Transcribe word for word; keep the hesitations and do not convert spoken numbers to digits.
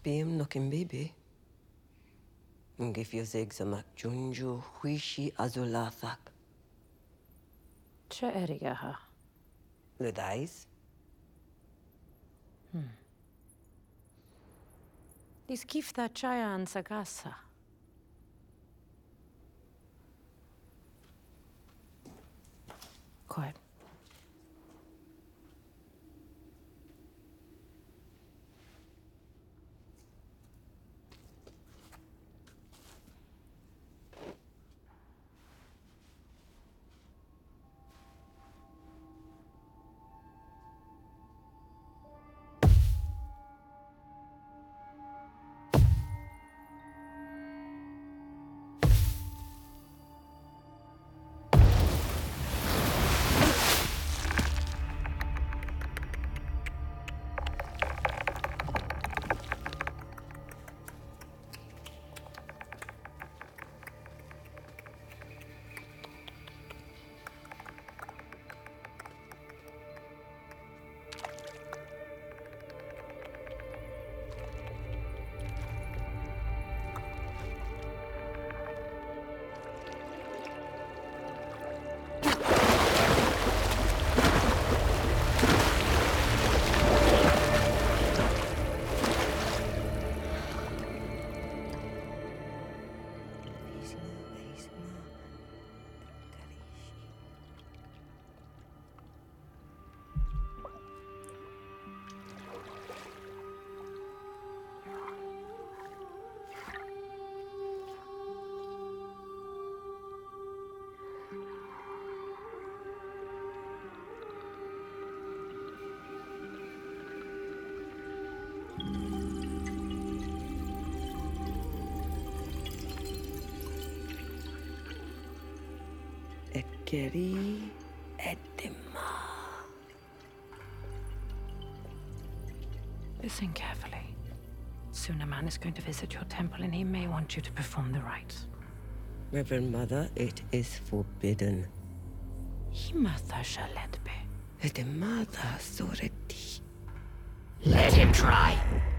Bim nokin bibi. Ngif yo zegzamak junju huishi azulathak. Ce erigaha? Ludais? Hmm. Dis kifta chaya an sagasa. Quiet. Ekeri edema. Listen carefully. Soon a man is going to visit your temple and he may want you to perform the rites. Reverend Mother, it is forbidden. Himata shaledbe. Edemada soreti. Let him try.